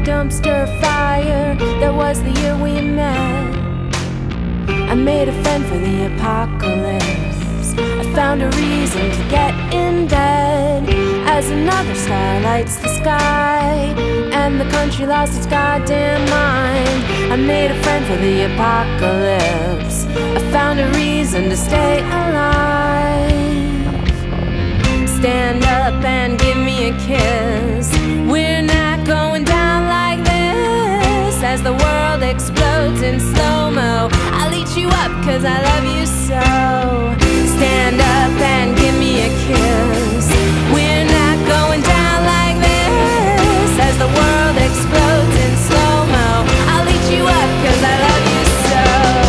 dumpster fire. That was the year we met. I made a friend for the apocalypse. I found a reason to get in bed as another star lights the sky and the country lost its goddamn mind. I made a friend for the apocalypse. I found a reason to stay alive. Stand up and give me a kiss. We're not going down like this. As the world explodes in slow-mo, I'll eat you up cause I love you so. Stand up and give me a kiss. We're not going down like this. As the world explodes in slow-mo, I'll eat you up cause I love you so.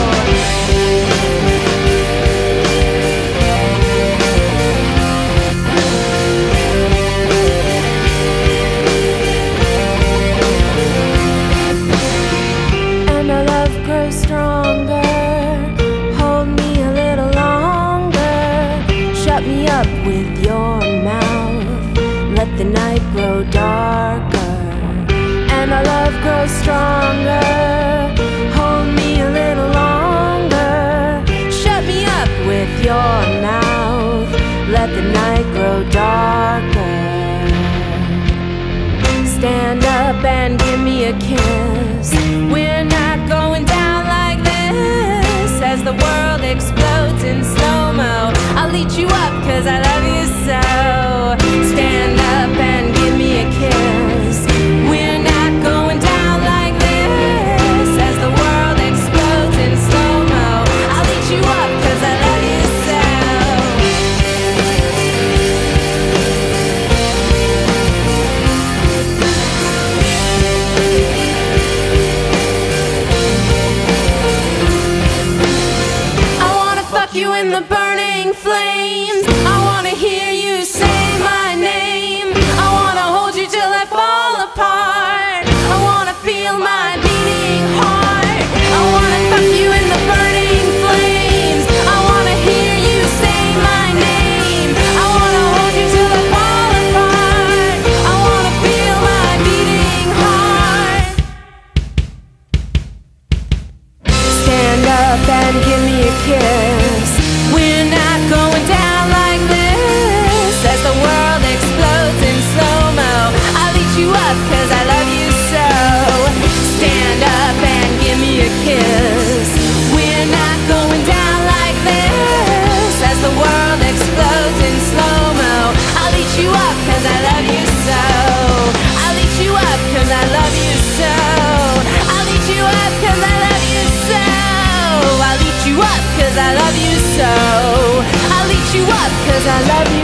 And our love grows stronger. Hold me a little longer. Shut me up with your mouth. Let the night grow darker. And our love grows stronger. Hold me a little longer. Shut me up with your mouth. Let the night grow darker. Stand up and give me a kiss. We're not going down like this. As the world explodes in slow-mo, I'll eat you up cause I love you so. Stand up and give me a kiss. We're not going down like this. As the world explodes in slow-mo, I'll eat you up cause I love you so. You in the burning flames. I wanna hear you say my name. I wanna hold you till I fall apart. I wanna feel my beating heart. I wanna fuck you in the burning flames. I wanna hear you say my name. I wanna hold you till I fall apart. I wanna feel my beating heart. Stand up and give me a kiss. We're not going down like this. As the world explodes in slow-mo, I'll eat you up cause I love you so. Stand up and give me a kiss. We're not going down like this. As the world explodes in slow-mo, I'll eat you up cause I love you so. I'll eat you up cause I love you so. I'll eat you up cause I love you so. I'll eat you up cause I love you so. I'll eat you up cause I love you